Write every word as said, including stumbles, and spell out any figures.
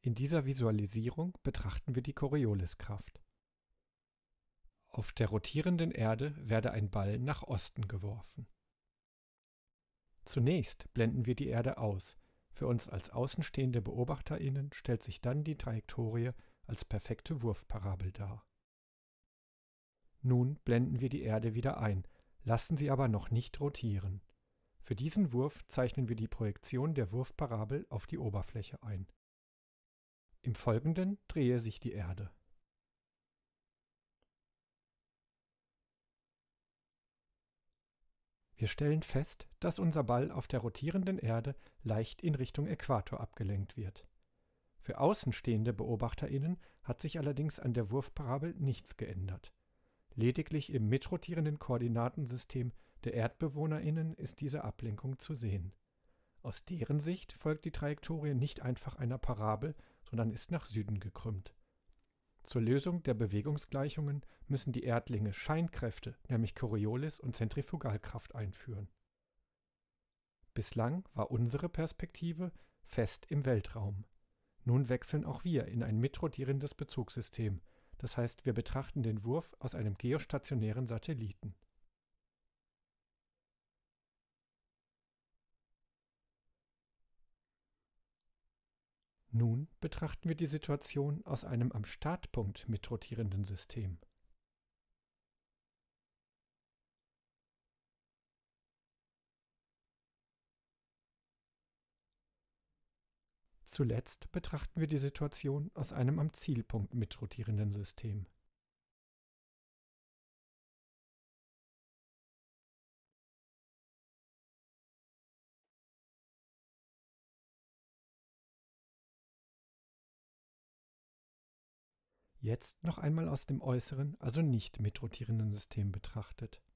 In dieser Visualisierung betrachten wir die Corioliskraft. Auf der rotierenden Erde werde ein Ball nach Osten geworfen. Zunächst blenden wir die Erde aus. Für uns als außenstehende BeobachterInnen stellt sich dann die Trajektorie als perfekte Wurfparabel dar. Nun blenden wir die Erde wieder ein, lassen sie aber noch nicht rotieren. Für diesen Wurf zeichnen wir die Projektion der Wurfparabel auf die Oberfläche ein. Im Folgenden drehe sich die Erde. Wir stellen fest, dass unser Ball auf der rotierenden Erde leicht in Richtung Äquator abgelenkt wird. Für außenstehende BeobachterInnen hat sich allerdings an der Wurfparabel nichts geändert. Lediglich im mitrotierenden Koordinatensystem der ErdbewohnerInnen ist diese Ablenkung zu sehen. Aus deren Sicht folgt die Trajektorie nicht einfach einer Parabel, sondern ist nach Süden gekrümmt. Zur Lösung der Bewegungsgleichungen müssen die Erdlinge Scheinkräfte, nämlich Coriolis und Zentrifugalkraft einführen. Bislang war unsere Perspektive fest im Weltraum. Nun wechseln auch wir in ein mitrotierendes Bezugssystem, das heißt, wir betrachten den Wurf aus einem geostationären Satelliten. Nun betrachten wir die Situation aus einem am Startpunkt mitrotierenden System. Zuletzt betrachten wir die Situation aus einem am Zielpunkt mitrotierenden System. Jetzt noch einmal aus dem äußeren, also nicht mitrotierenden System betrachtet.